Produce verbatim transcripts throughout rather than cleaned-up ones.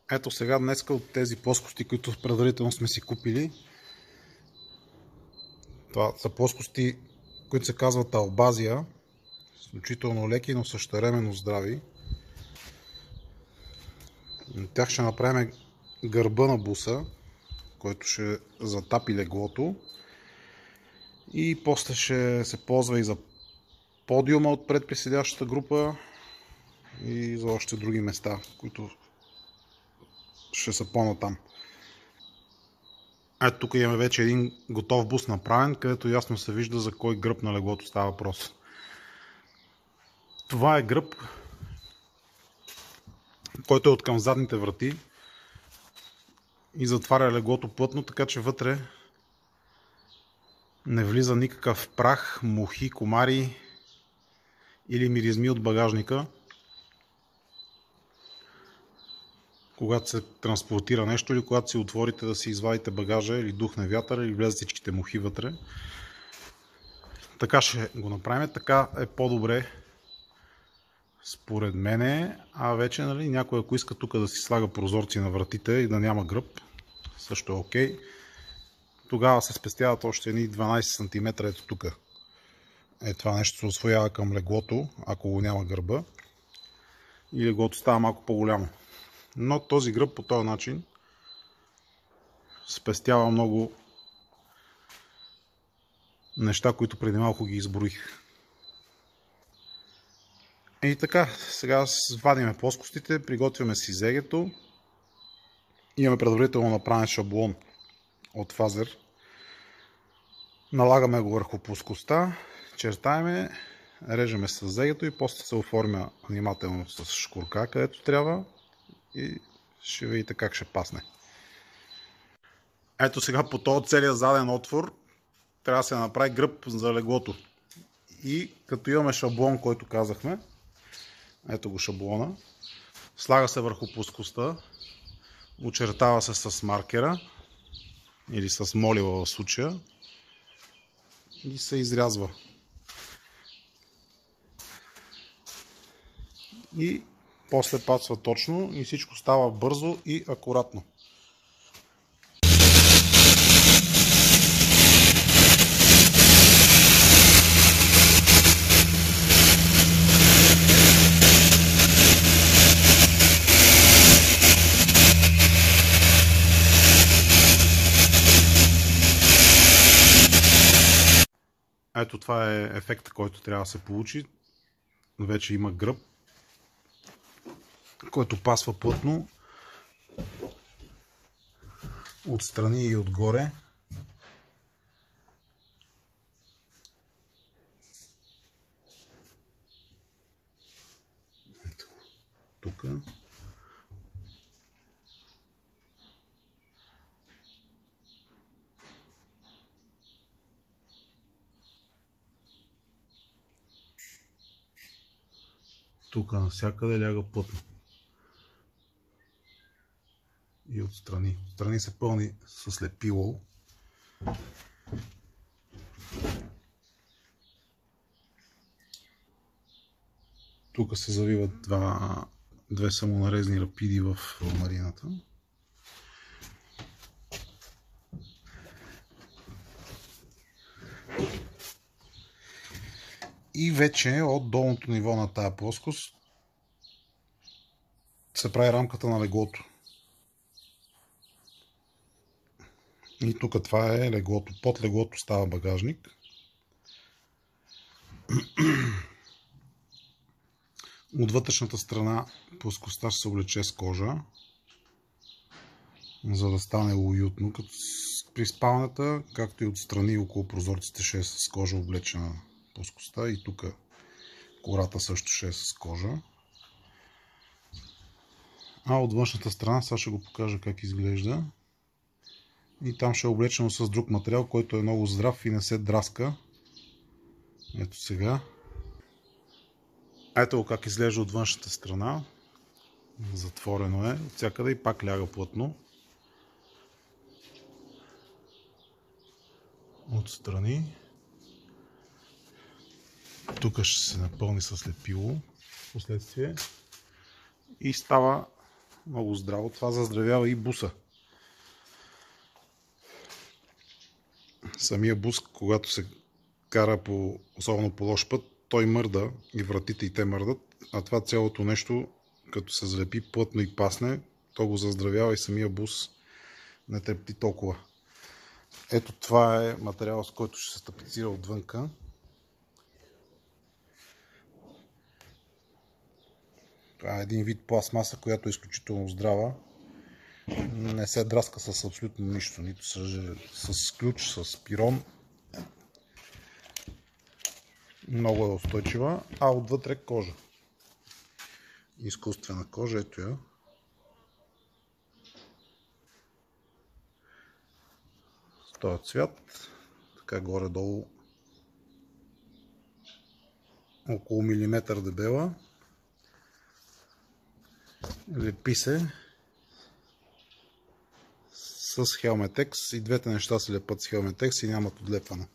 Ето сега днеска от тези плоскости, които предварително сме си купили. Това са плоскости, които се казват Албазия. Изключително леки, но същевременно здрави. От тях ще направим гърба на буса, който ще затапи леглото. И после ще се ползва и за подиума отпред при седящата група и за още други места, които ще са по-натам. Ето тук имаме вече един готов бус направен, където ясно се вижда за кой гръб на леглото става въпрос. Това е гръб, който е от към задните врати и затваря леглото плътно, така че вътре не влиза никакъв прах, мухи, комари или миризми от багажника, когато се транспортира нещо или когато си отворите да си извадите багажа или духне вятър или влезат всичките мухи вътре. Така ще го направим. Така е по-добре според мене. А вече нали, някой ако иска тук да си слага прозорци на вратите и да няма гръб, също е окей. Тогава се спестяват още едни дванайсет сантиметра ето тук. Е, това нещо се освоява към леглото, ако го няма гърба. И леглото става малко по-голямо. Но този гръб по този начин спестява много неща, които преди малко ги изброих. И така, сега вадиме плоскостите, приготвяме си зегето. Имаме предварително направен шаблон от фазер. Налагаме го върху плоскостта, чертаеме, режеме с зегето и после се оформя внимателно с шкурка, където трябва. И ще видите как ще пасне. Ето сега по този целия заден отвор трябва да се направи гръб за леглото. И като имаме шаблон, който казахме, ето го шаблона, слага се върху плоскостта, очертава се с маркера или с молива в случая и се изрязва. И после пасва точно и всичко става бързо и акуратно. Ето това е ефекта, който трябва да се получи. Вече има гръб, който пасва плътно отстрани и отгоре. Ето, тук. Тук навсякъде ляга плътно. И отстрани. Отстрани се пълни с лепило. Тук се завиват два, две самонарезни рапиди в марината. И вече от долното ниво на тая плоскост се прави рамката на леглото. И тук това е леглото. Под леглото става багажник. От вътрешната страна плоскостта ще се облече с кожа, за да стане уютно като при спалнята, както и отстрани около прозорците ще е с кожа облечена плоскостта и тук кората също ще е с кожа. А от външната страна сега ще го покажа как изглежда. И там ще е облечено с друг материал, който е много здрав и не се драска. Ето сега. Ето го как изглежда от външната страна. Затворено е от всякъде и пак ляга плътно. Отстрани. Тук ще се напълни с лепило в последствие. И става много здраво. Това заздравява и буса. Самия бус, когато се кара по, особено по лош път, той мърда и вратите и те мърдат, а това цялото нещо, като се залепи плътно и пасне, то го заздравява и самия бус не трепти толкова. Ето това е материал, с който ще се тапицира отвънка. Това е един вид пластмаса, която е изключително здрава. Не се драска с абсолютно нищо, нито с, с ключ, с пирон. Много е устойчива, а отвътре кожа. Изкуствена кожа, ето я. С този цвят, така горе-долу около милиметър дебела. Лепи се с Helmetex и двете неща се лепат с Helmetex и нямат отлепване.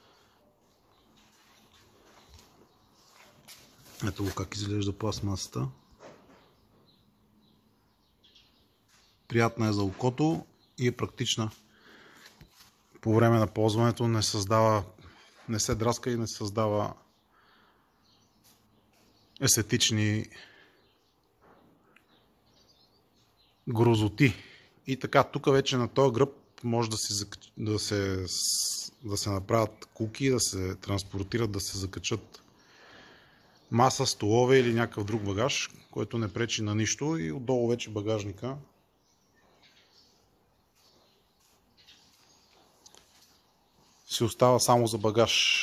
Ето го как изглежда пластмасата. Приятна е за окото и е практична. По време на ползването не създава, не се драска и не създава естетични грозоти. И така, тук вече на този гръб може да се, да се, да се направят куки, да се транспортират, да се закачат маса, столове или някакъв друг багаж, който не пречи на нищо, и отдолу вече багажника си остава само за багаж.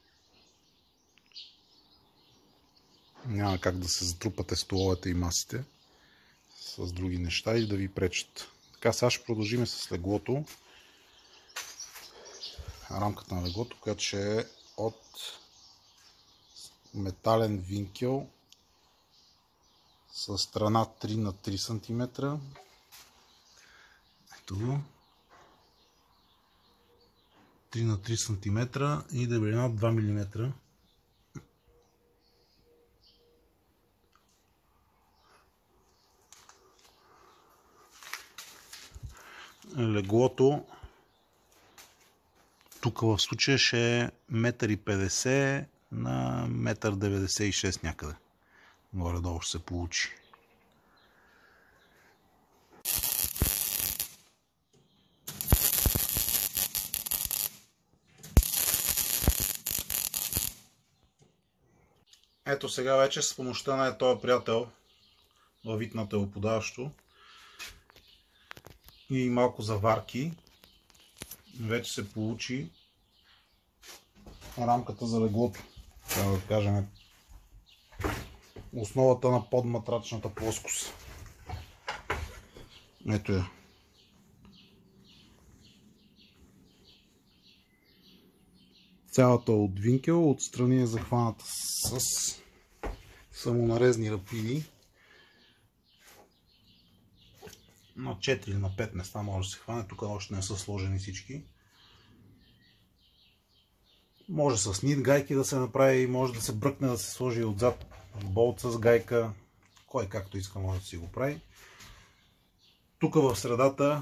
Няма как да се затрупате столовете и масите с други неща и да ви пречат. Така, сега ще продължим с леглото. Рамката на леглото, която ще е от метален винкел с страна три на три сантиметра. Ето го. три на три сантиметра и дебелина два милиметра. Леглото тук в случая ще е метър и петдесет на метър деветдесет и шест някъде. Горе-долу ще се получи. Ето сега вече с помощта на този приятел във вид на телоподаващо и малко заварки вече се получи рамката за леглото. Трябва да кажем основата на подматрачната плоскост. Ето я. Цялата от винкел, отстрани е захваната с самонарезни рапиди. На четири или на пет места може да се хване. Тук още не са сложени всички. Може с нит гайки да се направи, може да се бръкне, да се сложи отзад болт с гайка. Кой както иска може да си го прави. Тук в средата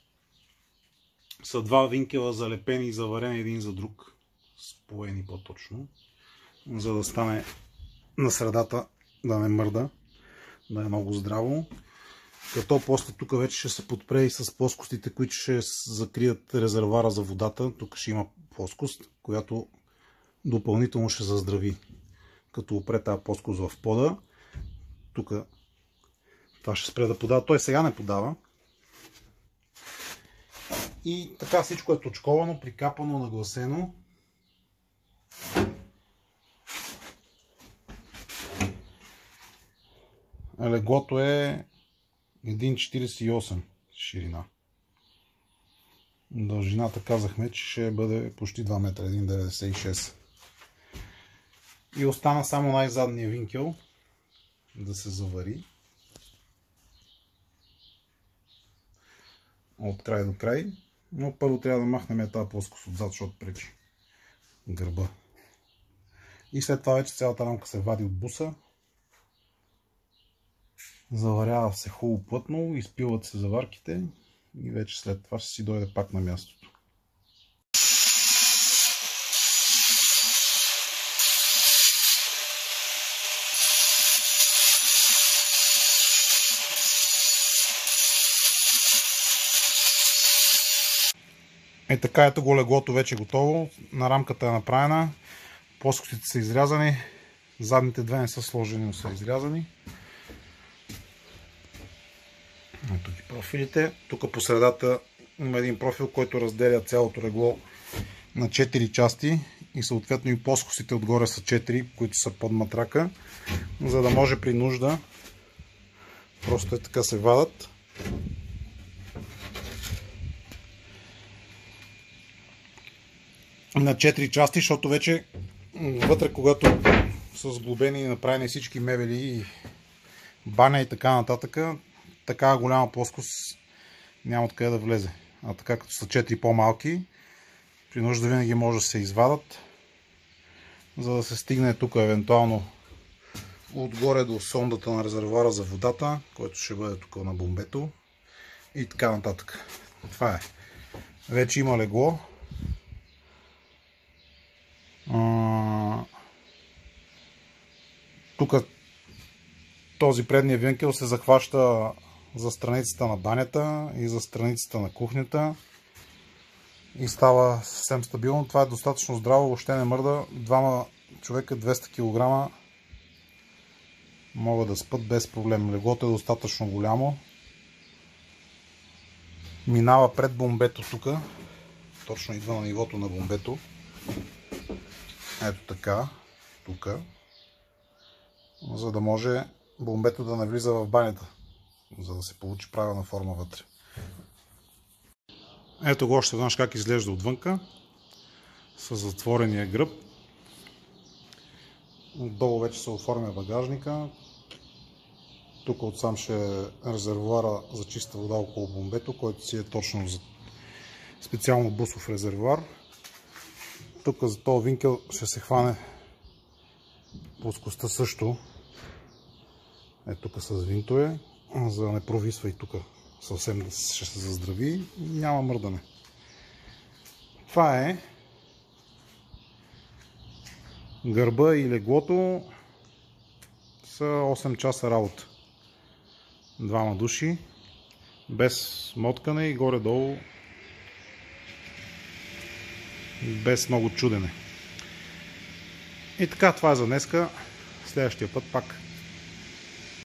са два винкела залепени и заварени един за друг. Споени по-точно. За да стане на средата да не мърда. Да е много здраво. Като после тук вече ще се подпре и с плоскостите, които ще закрият резервуара за водата. Тук ще има плоскост, която допълнително ще заздрави. Като опре тази плоскост в пода, тук това ще спре да подава. Той сега не подава. И така всичко е точковано, прикапано, нагласено. Леглото е един четиридесет и осем ширина. Дължината казахме, че ще бъде почти два метра, един деветдесет и шест. И остана само най-задния винкел да се завари. От край до край. Но първо трябва да махнем тази плоскост отзад, защото пречи гърба. И след това вече цялата рамка се вади от буса. Заварява се хубаво плътно, изпиват се заварките и вече след това ще си дойде пак на мястото. Е така, ето го леглото вече готово. На рамката е направена. Плоскостите са изрязани. Задните две не са сложени, но са изрязани. Ето ги профилите. Тук по средата има един профил, който разделя цялото легло на четири части и съответно и плоскостите отгоре са четири, които са под матрака, за да може при нужда просто е така се вадат. На четири части, защото вече вътре, когато са сглобени и направени всички мебели и баня и така нататък, такава голяма плоскост няма откъде да влезе. А така като са четири по-малки, при нужда винаги може да се извадат, за да се стигне тук евентуално отгоре до сондата на резервуара за водата, който ще бъде тук на бомбето и така нататък. Това е. Вече има легло. Тук този предния винкел се захваща за страницата на банята и за страницата на кухнята и става съвсем стабилно. Това е достатъчно здраво, въобще не мърда. Двама човека, двеста килограма могат да спят без проблем. Леглото е достатъчно голямо. Минава пред бомбето тук. Точно идва на нивото на бомбето. Ето така. Тук. За да може бомбето да навлиза в банята. За да се получи правилна форма вътре. Ето го още веднъж как изглежда отвънка. С затворения гръб. Отдолу вече се оформя багажника. Тук отсам ще е резервуара за чиста вода около бомбето, който си е точно за специално бусов резервуар. Тук за този винкел ще се хване плоскостта също. Е тук с винтове, за да не провисва и тук съвсем ще се заздрави и няма мърдане. Това е. Гърба и леглото са осем часа работа. Двама души, без моткане и горе-долу без много чудене. И така, това е за днеска. Следващия път пак